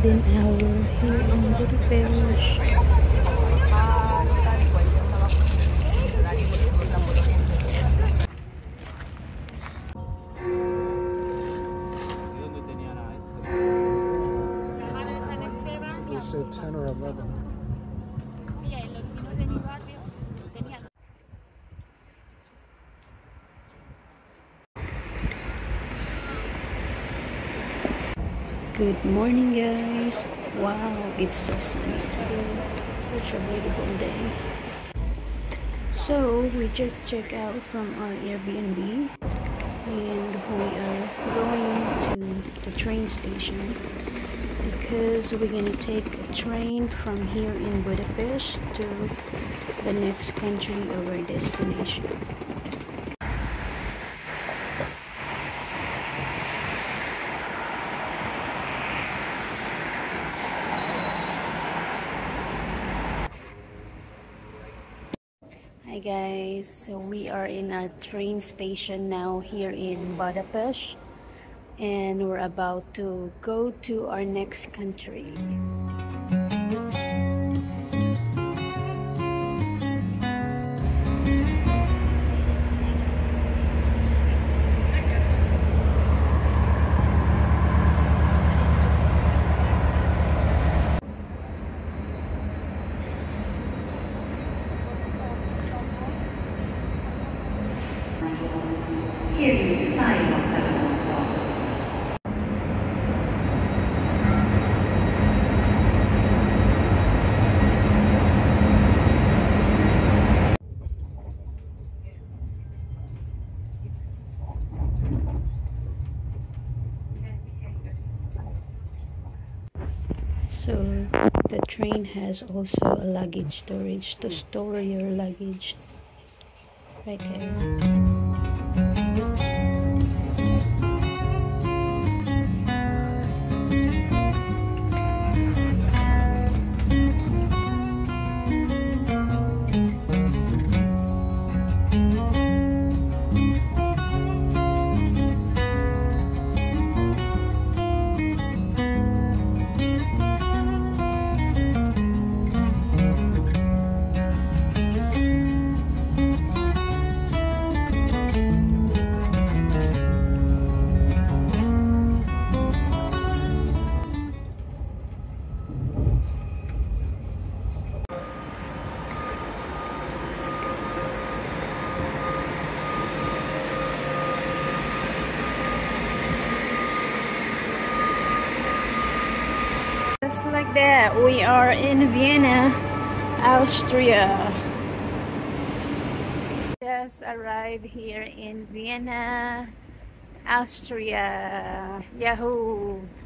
golden hour here in Budapest. They say 10 or 11. Good morning, guys. Wow, it's so sunny today. Such a beautiful day. So we just checked out from our Airbnb and we are going to the train station because we're gonna take a train from here in Budapest to the next country of our destination. Hi guys, so we are in our train station now here in Budapest and we're about to go to our next country. Kérjük, szálljanak fel a vonatra. So the train has also a luggage storage to store your luggage right there. Just like that, we are in Vienna, Austria. Just arrived here in Vienna, Austria. Yahoo!